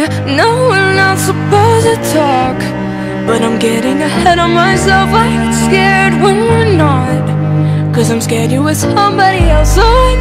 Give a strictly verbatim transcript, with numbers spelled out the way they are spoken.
Yeah, no, we're not supposed to talk, but I'm getting ahead of myself. I get scared when we're not, 'cause I'm scared you're with somebody else. Oh,